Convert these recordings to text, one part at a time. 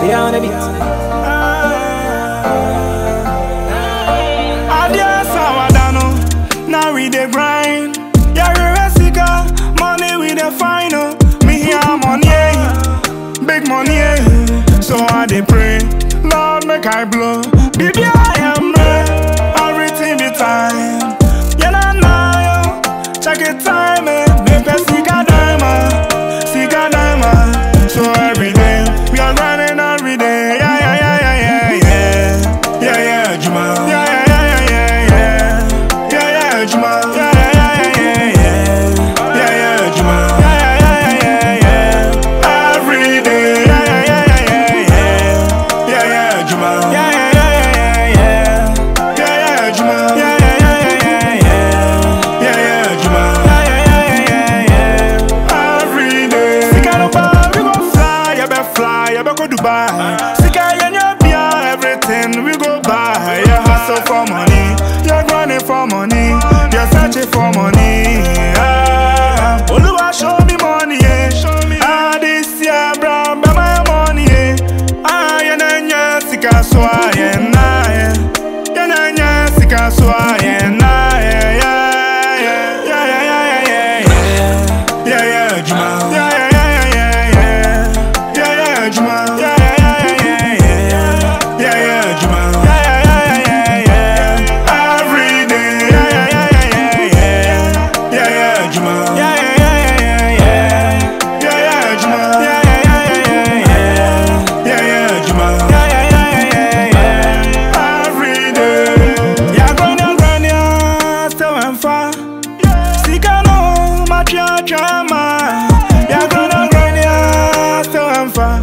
Yeah, on the beat. Adios, Awadano. Now we dey grind. Yeah, we resika. Money we dey final. Me here money, big money. So I dey pray, Lord make I blow. Baby I am ready. Everything be time. Yeah, nah, yo. Check it time, make a sika diamond. So every day we are running every day. Yeah, Juma. Yeah, Juma. Yeah, Juma. Every day. Yeah, Juma. Yeah, Juma. Yeah, Juma. Every day. Fly, I go Dubai. Sika Yanya, everything we go buy. You hustle for money, you're grinding for money, you're searching for money. Oluwa show me money, this year, bro, my money. Yanya Sika so Yanya Sika so yeah, Juma. Juma. Yeah, Juma. Every day. Yeah, Juma. Yeah, Juma. Yeah, Juma. Every day. Yeah, Grania, still and far. Sika no, my chama. Yeah, Grania, still and far.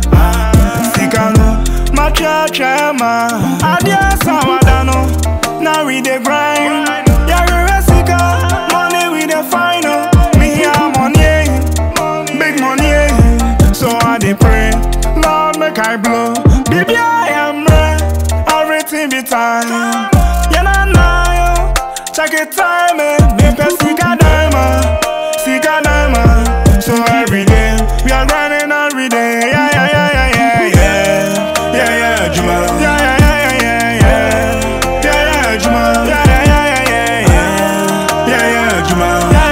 Chama, adios, Awadano. Now we dey grind. Yeah, we resika. Money we dey final. Me here money, big money. So I dey pray, Lord make I blow. Baby I am ready. Everything be time. Yeah, nah, yo. Check it time, make a sika diamond. So every day we are running every day. Juma. Yeah, Juma. Yeah, Juma.